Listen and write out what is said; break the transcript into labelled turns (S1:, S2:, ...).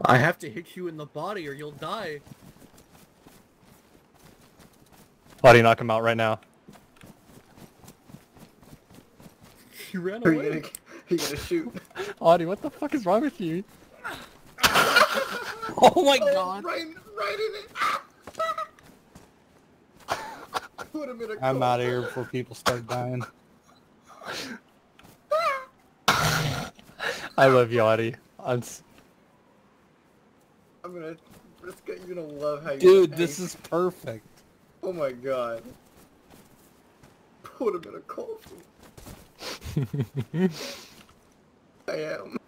S1: I have to hit you in the body or you'll die.
S2: Why do you knock him out right now?
S1: You ran
S3: Are
S1: away.
S3: you gonna shoot?
S2: Audie, what the fuck is wrong with you? Oh my god!
S3: Right in it! Put him in a
S2: I'm
S3: coma.
S2: out of here before people start dying. I love you, Audie.
S3: I'm gonna love how you.
S2: Dude, this is perfect.
S3: Oh my god. Put him in a coffin. I am.